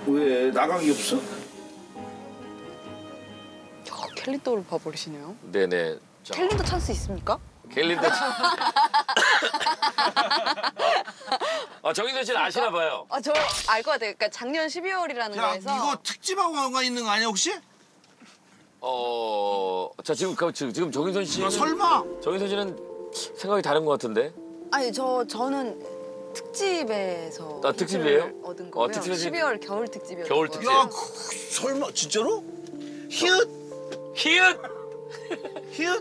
왜 나가기 없어? 캘린더를 봐버리시네요. 네네. 자, 캘린더 찬스 있습니까? 캘린더. 정인선 씨는 아시나 봐요. 저 알 것 같아요. 그러니까 작년 12월이라는 야 거에서 이거 특집하고 있는 거 아니야 혹시? 자 지금 정인선 씨. 설마? 정인선 씨는 생각이 다른 것 같은데. 아니 저는 특집에서 특집이에요? 힌트를 얻은 거고요. 특집에서 12월 겨울 특집이었어요. 겨울 특집. 야 설마 진짜로? 히읗? 히읗. 히읗?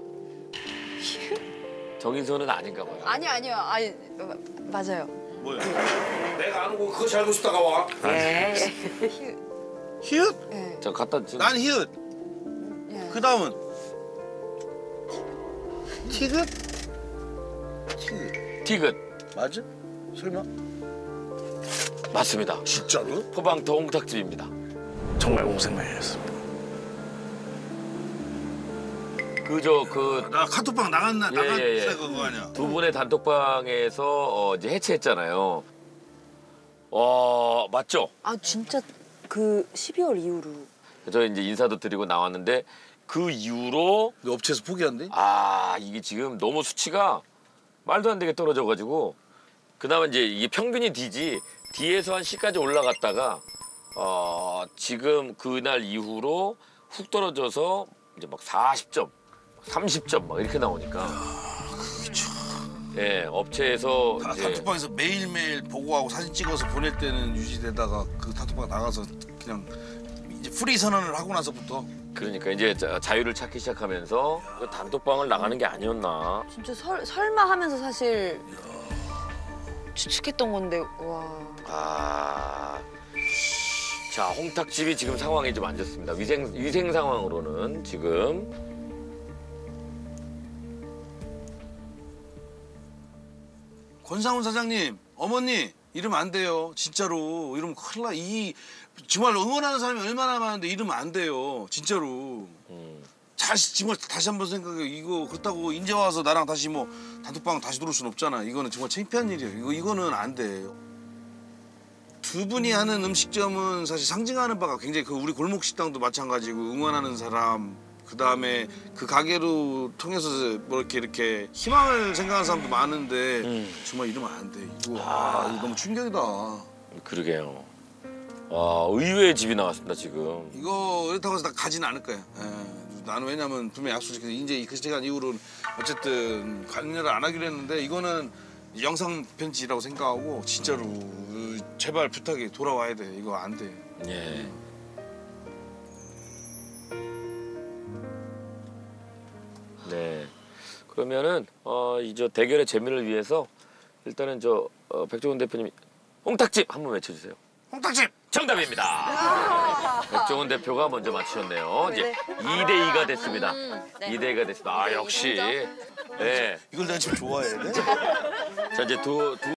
정인선은 아닌가 봐요. 아니요. 맞아요. 뭐야? 내가 아는 거 그거 잘 알고 싶다가 와. 히읗. 히읗? 네. 자 갖다 주. 난 히읗. 예. 그 다음은 티긋? 티긋. 티긋. 맞아? 설마? 맞습니다. 진짜로? 포방터 홍탁집입니다. 정말 고생 많이 했습니다. 나 카톡방 나간 예. 그거 아니야? 두 분의 단톡방에서 이제 해체했잖아요. 맞죠? 진짜 그 12월 이후로. 저 이제 인사도 드리고 나왔는데 그 이후로 너 업체에서 포기한대? 이게 지금 너무 수치가 말도 안 되게 떨어져가지고 그나마 이제 이게 평균이 D지 D에서 한 C까지 올라갔다가 지금 그날 이후로 훅 떨어져서 이제 막 40점, 30점 막 이렇게 나오니까. 예, 업체에서 이제 단톡방에서 매일매일 보고하고 사진 찍어서 보낼 때는 유지되다가 그 단톡방 나가서 그냥 이제 프리 선언을 하고 나서부터 그러니까 이제 자유를 찾기 시작하면서 그 단톡방을 나가는 게 아니었나. 진짜 설마 하면서 사실 추측했던 건데 와. 자, 홍탁집이 지금 상황이 좀 안 좋습니다. 위생 상황으로는 지금. 권상훈 사장님, 어머니 이러면 안 돼요. 진짜로 이러면 큰일 나. 정말 응원하는 사람이 얼마나 많은데 이러면 안 돼요. 진짜로. 정말 다시 한번 생각해. 이거 그렇다고 이제 와서 나랑 다시 뭐 단톡방 다시 들어올 순 없잖아. 이거는 정말 창피한 일이에요. 이거는 안 돼. 두 분이 하는 음식점은 사실 상징하는 바가 굉장히 우리 골목 식당도 마찬가지고 응원하는 사람. 그다음에 그 가게로 통해서 뭐 이렇게 희망을 생각하는 사람도 많은데 정말 이러면 안 돼. 이거 너무 충격이다. 그러게요. 의외의 집이 나왔습니다 지금. 이거 이렇다고 해서 나 가지는 않을 거야. 나는 왜냐면 분명히 약속지켜서 이제 그 시간 이후로는 어쨌든 관여를 안 하기로 했는데 이거는 영상 편지라고 생각하고 진짜로 제발 부탁해 돌아와야 돼. 이거 안 돼. 예. 네. 그러면은 이제 대결의 재미를 위해서 일단은 백종원 대표님이 홍탁집 한번 외쳐주세요. 홍탁집 정답입니다. 백종원 대표가 먼저 맞추셨네요. 이제 2대2가 됐습니다. 네. 2대2가 됐습니다. 역시. 네. 이걸 내가 지금 좋아해야 돼? 자 이제 두